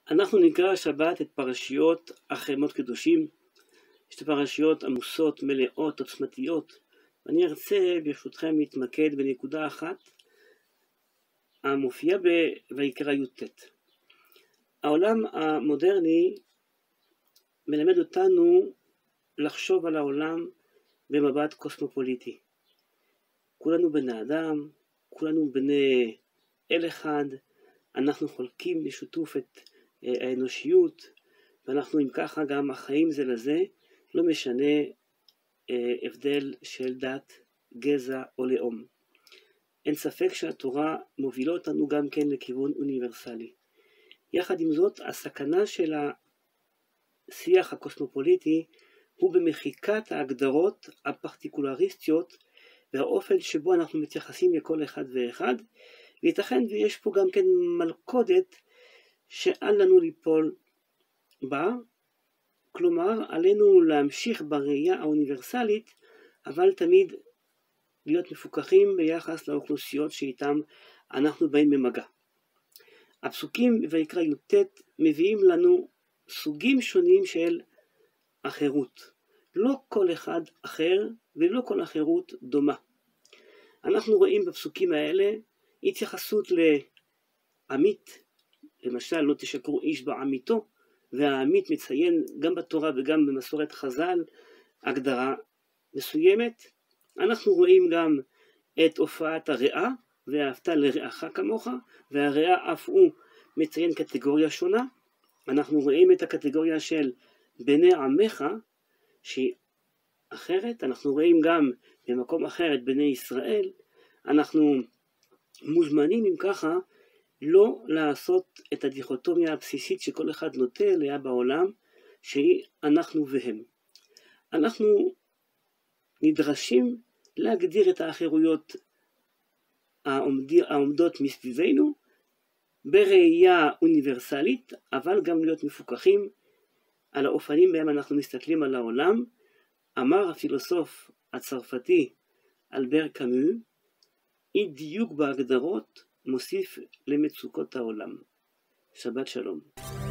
אנחנו נקרא השבת את פרשיות אחרי מות קדושים. יש פרשיות עמוסות, מלאות, עוצמתיות. ואני ארצה ברשותכם להתמקד בנקודה אחת המופיעה בויקרא י"ט. העולם המודרני מלמד אותנו לחשוב על העולם במבט קוסמופוליטי. כולנו בני אדם, כולנו בני אל אחד, אנחנו חולקים בשיתוף את האנושיות, ואנחנו אם ככה גם החיים זה לזה, לא משנה הבדל של דת, גזע או לאום. אין ספק שהתורה מובילה אותנו גם כן לכיוון אוניברסלי. יחד עם זאת, הסכנה של השיח הקוסמופוליטי הוא במחיקת ההגדרות הפרטיקולריסטיות והאופן שבו אנחנו מתייחסים לכל אחד ואחד, וייתכן ויש פה גם כן מלכודת שאל לנו ליפול בה, כלומר עלינו להמשיך בראייה האוניברסלית, אבל תמיד להיות מפוקחים ביחס לאוכלוסיות שאיתם אנחנו באים במגע. הפסוקים ויקרא י"ט מביאים לנו סוגים שונים של החירות. לא כל אחד אחר ולא כל החירות דומה. אנחנו רואים בפסוקים האלה התייחסות לעמית, למשל לא תשקרו איש בעמיתו, והעמית מציין גם בתורה וגם במסורת חז"ל הגדרה מסוימת. אנחנו רואים גם את הופעת הרעה, ואהבת לרעך כמוך, והרעה אף הוא מציין קטגוריה שונה. אנחנו רואים את הקטגוריה של בני עמך שהיא אחרת. אנחנו רואים גם במקום אחר את בני ישראל. אנחנו מוזמנים אם ככה לא לעשות את הדיכוטומיה הבסיסית שכל אחד נוטה אליה בעולם, שהיא אנחנו והם. אנחנו נדרשים להגדיר את האחרויות העומדות מסביבנו בראייה אוניברסלית, אבל גם להיות מפוקחים על האופנים בהם אנחנו מסתכלים על העולם. אמר הפילוסוף הצרפתי אלבר קאמו, אי דיוק בהגדרות מוסיף למצוקות העולם. שבת שלום.